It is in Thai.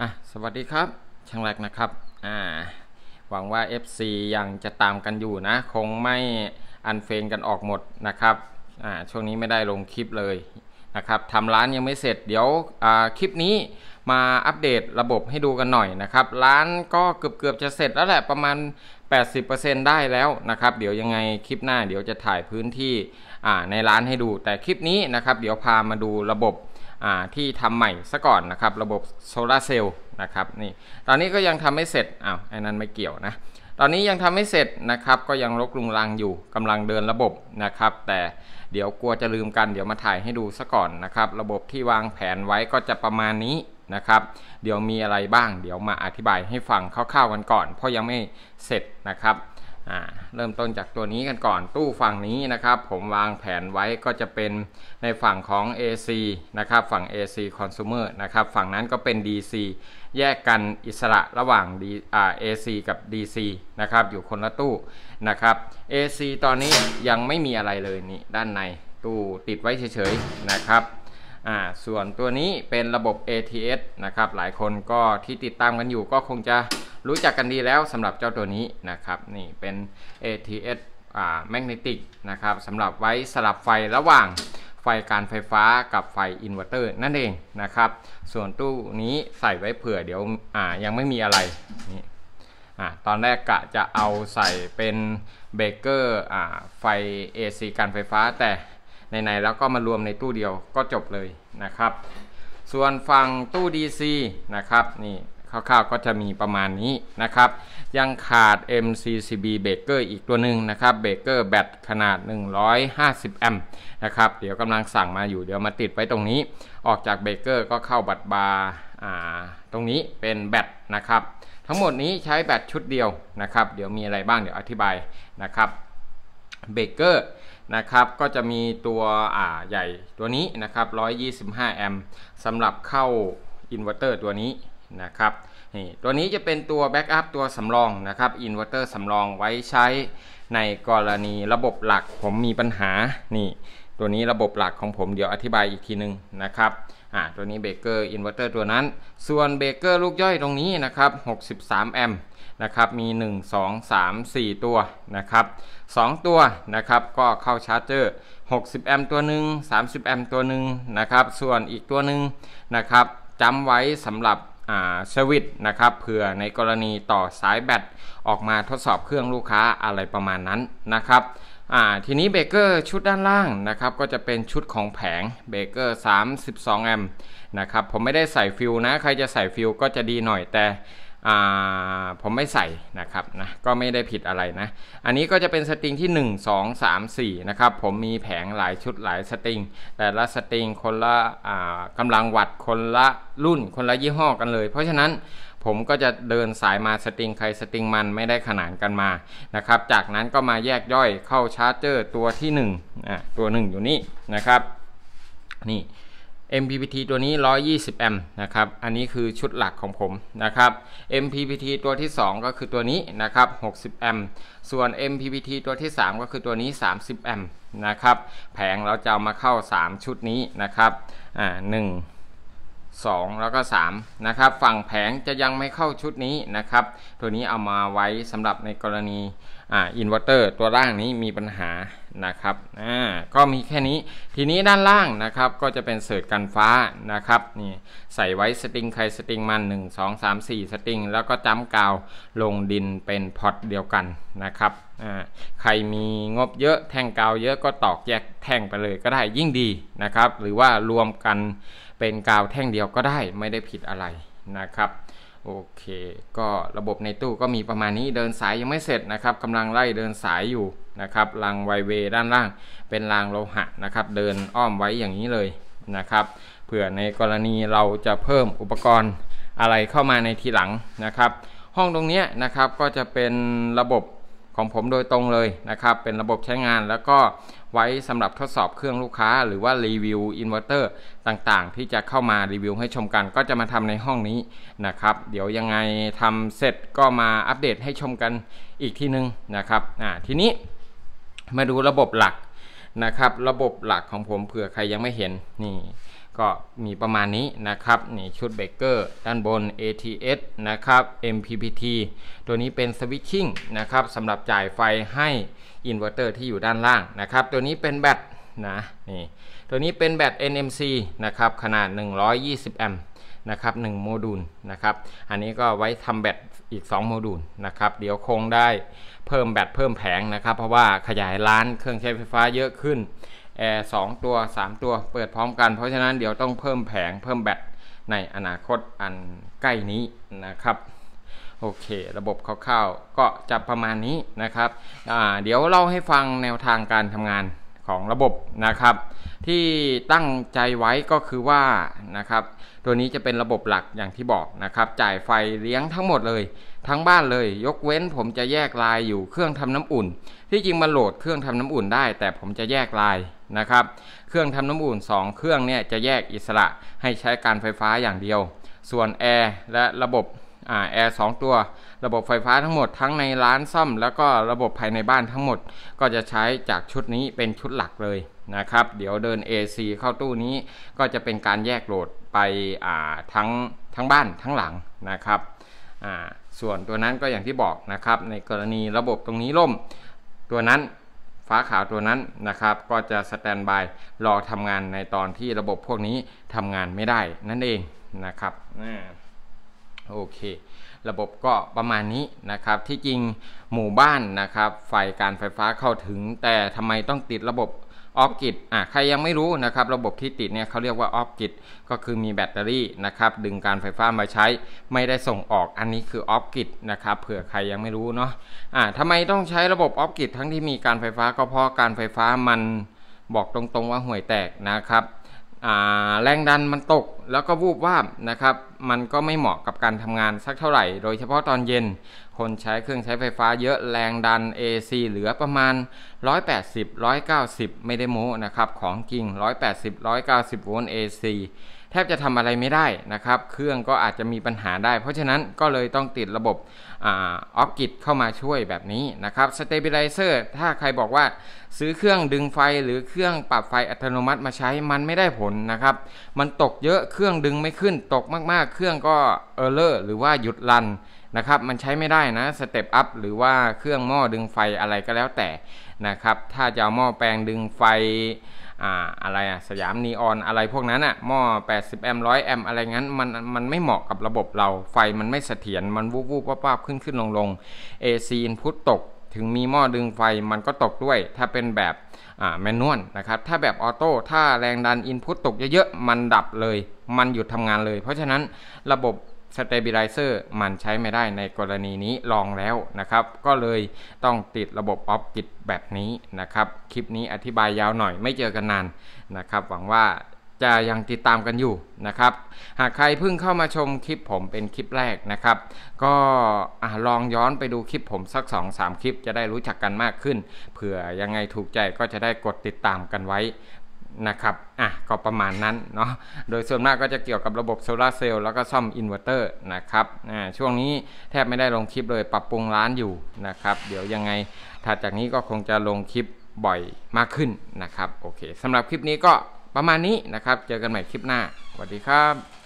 สวัสดีครับช่างแรกนะครับหวังว่า FC ยังจะตามกันอยู่นะคงไม่อันเฟนกันออกหมดนะครับช่วงนี้ไม่ได้ลงคลิปเลยนะครับทำร้านยังไม่เสร็จเดี๋ยวคลิปนี้มาอัปเดตระบบให้ดูกันหน่อยนะครับร้านก็เกือบจะเสร็จแล้วแหละประมาณ 80% ได้แล้วนะครับเดี๋ยวยังไงคลิปหน้าเดี๋ยวจะถ่ายพื้นที่ในร้านให้ดูแต่คลิปนี้นะครับเดี๋ยวพามาดูระบบที่ทำใหม่ซะก่อนนะครับระบบโซลาร์เซลล์นะครับนี่ตอนนี้ก็ยังทำไม่เสร็จไอ้นั้นไม่เกี่ยวนะตอนนี้ยังทำไม่เสร็จนะครับก็ยังรกรุงรังอยู่กำลังเดินระบบนะครับแต่เดี๋ยวกลัวจะลืมกันเดี๋ยวมาถ่ายให้ดูซะก่อนนะครับระบบที่วางแผนไว้ก็จะประมาณนี้นะครับเดี๋ยวมีอะไรบ้างเดี๋ยวมาอธิบายให้ฟังคร่าวๆกันก่อนเพราะยังไม่เสร็จนะครับเริ่มต้นจากตัวนี้กันก่อนตู้ฝั่งนี้นะครับผมวางแผนไว้ก็จะเป็นในฝั่งของ AC นะครับฝั่ง AC Consumer นะครับฝั่งนั้นก็เป็น DC แยกกันอิสระระหว่าง AC กับ DC นะครับอยู่คนละตู้นะครับ AC ตอนนี้ยังไม่มีอะไรเลยนี่ด้านในตู้ติดไว้เฉยๆนะครับส่วนตัวนี้เป็นระบบ ATS นะครับหลายคนก็ที่ติดตามกันอยู่ก็คงจะรู้จักกันดีแล้วสำหรับเจ้าตัวนี้นะครับนี่เป็น ATS Magnetic นะครับสำหรับไว้สลับไฟระหว่างไฟการไฟฟ้ากับไฟอินเวอร์เตอร์นั่นเองนะครับส่วนตู้นี้ใส่ไว้เผื่อเดี๋ยวยังไม่มีอะไรนี่ตอนแรกกะจะเอาใส่เป็นเบรกเกอร์ไฟ AC การไฟฟ้าแต่ในแล้วก็มารวมในตู้เดียวก็จบเลยนะครับส่วนฝั่งตู้ DC นะครับนี่คร่าวๆก็จะมีประมาณนี้นะครับยังขาด MCCB เบรกเกอร์อีกตัวหนึ่งนะครับเบรกเกอร์แบตขนาด150แอมป์นะครับเดี๋ยวกำลังสั่งมาอยู่เดี๋ยวมาติดไว้ตรงนี้ออกจากเบรกเกอร์ก็เข้าบัตรบาร์ตรงนี้เป็นแบตนะครับทั้งหมดนี้ใช้แบตชุดเดียวนะครับเดี๋ยวมีอะไรบ้างเดี๋ยวอธิบายนะครับเบรกเกอร์นะครับก็จะมีตัวใหญ่ตัวนี้นะครับ125แอมป์สำหรับเข้าอินเวอร์เตอร์ตัวนี้นะครับนี่ตัวนี้จะเป็นตัวแบ็กอัพตัวสำรองนะครับอินเวอร์เตอร์สำรองไว้ใช้ในกรณีระบบหลักผมมีปัญหานี่ตัวนี้ระบบหลักของผมเดี๋ยวอธิบายอีกทีนึงนะครับตัวนี้เบรกเกอร์อินเวอร์เตอร์ตัวนั้นส่วนเบรกเกอร์ลูกย่อยตรงนี้นะครับ63แอมป์นะครับมี1 2 3 4ตัวนะครับ2ตัวนะครับก็เข้าชาร์จเจอร์60แอมป์ตัวหนึ่ง30แอมป์ตัวหนึ่งนะครับส่วนอีกตัวหนึ่งนะครับจำไว้สำหรับสวิตช์นะครับเผื่อในกรณีต่อสายแบตออกมาทดสอบเครื่องลูกค้าอะไรประมาณนั้นนะครับทีนี้เบรกเกอร์ชุดด้านล่างนะครับก็จะเป็นชุดของแผงเบรกเกอร์32แอมป์นะครับผมไม่ได้ใส่ฟิวนะใครจะใส่ฟิวก็จะดีหน่อยแต่ผมไม่ใส่นะครับนะก็ไม่ได้ผิดอะไรนะอันนี้ก็จะเป็นสตริงที่1 2 3 4นะครับผมมีแผงหลายชุดหลายสตริงแต่ละสตริงคนละกำลังวัตต์คนละรุ่นคนละยี่ห้อกันเลยเพราะฉะนั้นผมก็จะเดินสายมาสตริงใครสตริงมันไม่ได้ขนานกันมานะครับจากนั้นก็มาแยกย่อยเข้าชาร์จเจอร์ตัวที่1ตัว1อยู่นี่นะครับนี่ MPPT ตัวนี้120แอมป์นะครับอันนี้คือชุดหลักของผมนะครับ MPPT ตัวที่2ก็คือตัวนี้นะครับ60แอมป์ส่วน MPPT ตัวที่3ก็คือตัวนี้30แอมป์นะครับแผงเราจะเอามาเข้า3ชุดนี้นะครับ1 2แล้วก็3นะครับฝั่งแผงจะยังไม่เข้าชุดนี้นะครับตัวนี้เอามาไว้สำหรับในกรณีอินเวอร์เตอร์ตัวล่างนี้มีปัญหานะครับก็มีแค่นี้ทีนี้ด้านล่างนะครับก็จะเป็นเสิร์ชกันฟ้านะครับนี่ใส่ไว้สตริงใครสตริงมัน1 2 3 4สตริงแล้วก็จ้ำกาวลงดินเป็นพอร์ตเดียวกันนะครับใครมีงบเยอะแท่งกาวเยอะก็ตอกแยกแท่งไปเลยก็ได้ยิ่งดีนะครับหรือว่ารวมกันเป็นกาวแท่งเดียวก็ได้ไม่ได้ผิดอะไรนะครับโอเคก็ระบบในตู้ก็มีประมาณนี้เดินสายยังไม่เสร็จนะครับกำลังไล่เดินสายอยู่นะครับรางไวเวย์ด้านล่างเป็นรางโลหะนะครับเดินอ้อมไว้อย่างนี้เลยนะครับเผื่อในกรณีเราจะเพิ่มอุปกรณ์อะไรเข้ามาในทีหลังนะครับห้องตรงนี้นะครับก็จะเป็นระบบของผมโดยตรงเลยนะครับเป็นระบบใช้งานแล้วก็ไว้สำหรับทดสอบเครื่องลูกค้าหรือว่ารีวิวอินเวอร์เตอร์ต่างๆที่จะเข้ามารีวิวให้ชมกันก็จะมาทำในห้องนี้นะครับเดี๋ยวยังไงทำเสร็จก็มาอัปเดตให้ชมกันอีกทีนึงนะครับทีนี้มาดูระบบหลักนะครับระบบหลักของผมเผื่อใครยังไม่เห็นนี่ก็มีประมาณนี้นะครับนี่ชุดเบรกเกอร์ด้านบน ATS นะครับ MPPT ตัวนี้เป็นสวิตชิ่งนะครับสำหรับจ่ายไฟให้อินเวอร์เตอร์ที่อยู่ด้านล่างนะครับตัวนี้เป็นแบตนะนี่ตัวนี้เป็นแบต NMC นะครับขนาด120แอมป์นะครับ1โมดูลนะครับอันนี้ก็ไว้ทำแบตอีก2โมดูลนะครับเดี๋ยวคงได้เพิ่มแบตเพิ่มแผงนะครับเพราะว่าขยายร้านเครื่องใช้ไฟฟ้าเยอะขึ้นแอร์2ตัว3ตัวเปิดพร้อมกันเพราะฉะนั้นเดี๋ยวต้องเพิ่มแผงเพิ่มแบตในอนาคตอันใกล้นี้นะครับโอเคระบบคร่าวๆก็จะประมาณนี้นะครับเดี๋ยวเล่าให้ฟังแนวทางการทำงานของระบบนะครับที่ตั้งใจไว้ก็คือว่านะครับตัวนี้จะเป็นระบบหลักอย่างที่บอกนะครับจ่ายไฟเลี้ยงทั้งหมดเลยทั้งบ้านเลยยกเว้นผมจะแยกลายอยู่เครื่องทำน้ำอุ่นที่จริงมันโหลดเครื่องทำน้ำอุ่นได้แต่ผมจะแยกลายนะครับเครื่องทำน้ำอุ่น2เครื่องเนี่ยจะแยกอิสระให้ใช้การไฟฟ้าอย่างเดียวส่วนแอร์และระบบแอร์2ตัวระบบไฟฟ้าทั้งหมดทั้งในร้านซ่อมแล้วก็ระบบภายในบ้านทั้งหมดก็จะใช้จากชุดนี้เป็นชุดหลักเลยนะครับเดี๋ยวเดิน AC เข้าตู้นี้ก็จะเป็นการแยกโหลดไปทั้งบ้านทั้งหลังนะครับส่วนตัวนั้นก็อย่างที่บอกนะครับในกรณีระบบตรงนี้ล่มตัวนั้นฟ้าขาวตัวนั้นนะครับก็จะสแตนบายรอทำงานในตอนที่ระบบพวกนี้ทำงานไม่ได้นั่นเองนะครับโอเคระบบก็ประมาณนี้นะครับที่จริงหมู่บ้านนะครับไฟการไฟฟ้าเข้าถึงแต่ทำไมต้องติดระบบออฟกิดใครยังไม่รู้นะครับระบบที่ติดเนี่ยเขาเรียกว่าออฟกิดก็คือมีแบตเตอรี่นะครับดึงการไฟฟ้ามาใช้ไม่ได้ส่งออกอันนี้คือออฟกิดนะครับเผื่อใครยังไม่รู้เนาะทำไมต้องใช้ระบบออฟกิดทั้งที่มีการไฟฟ้าก็เพราะการไฟฟ้ามันบอกตรงๆว่าห่วยแตกนะครับแรงดันมันตกแล้วก็วูบวาบนะครับมันก็ไม่เหมาะกับการทำงานสักเท่าไหร่โดยเฉพาะตอนเย็นคนใช้เครื่องใช้ไฟฟ้าเยอะแรงดัน AC เหลือประมาณ180 190ไม่ได้โม้นะครับของจริง180 190โวลต์ AC แทบจะทำอะไรไม่ได้นะครับเครื่องก็อาจจะมีปัญหาได้เพราะฉะนั้นก็เลยต้องติดระบบออฟกิดเข้ามาช่วยแบบนี้นะครับสเตเบลไลเซอร์ถ้าใครบอกว่าซื้อเครื่องดึงไฟหรือเครื่องปรับไฟอัตโนมัติมาใช้มันไม่ได้ผลนะครับมันตกเยอะเครื่องดึงไม่ขึ้นตกมากๆเครื่องก็เออร์เลอร์หรือว่าหยุดรันนะครับมันใช้ไม่ได้นะสเต็ปอัพหรือว่าเครื่องหม้อดึงไฟอะไรก็แล้วแต่นะครับถ้าจะเอาหม้อแปลงดึงไฟอะไรสยามนีออนอะไรพวกนั้นหม้อ80แอมป์100แอมป์อะไรงั้นมันไม่เหมาะกับระบบเราไฟมันไม่เสถียรมันวูบๆป้าบๆขึ้นลง AC input ตกถึงมีหม้อดึงไฟมันก็ตกด้วยถ้าเป็นแบบแมนนวลนะครับถ้าแบบออโต้ถ้าแรงดัน input ตกเยอะๆมันดับเลยมันหยุดทำงานเลยเพราะฉะนั้นระบบสเตเบลไลเซอร์มันใช้ไม่ได้ในกรณีนี้ลองแล้วนะครับก็เลยต้องติดระบบออฟกิดแบบนี้นะครับคลิปนี้อธิบายยาวหน่อยไม่เจอกันนานนะครับหวังว่าจะยังติดตามกันอยู่นะครับหากใครเพิ่งเข้ามาชมคลิปผมเป็นคลิปแรกนะครับก็ลองย้อนไปดูคลิปผมสัก 2-3 คลิปจะได้รู้จักกันมากขึ้นเผื่อยังไงถูกใจก็จะได้กดติดตามกันไว้นะครับก็ประมาณนั้นเนาะโดยส่วนมากก็จะเกี่ยวกับระบบโซลาร์เซลล์แล้วก็ซ่อมอินเวอร์เตอร์นะครับช่วงนี้แทบไม่ได้ลงคลิปเลยปรับปรุงร้านอยู่นะครับเดี๋ยวยังไงถัดจากนี้ก็คงจะลงคลิปบ่อยมากขึ้นนะครับโอเคสำหรับคลิปนี้ก็ประมาณนี้นะครับเจอกันใหม่คลิปหน้าสวัสดีครับ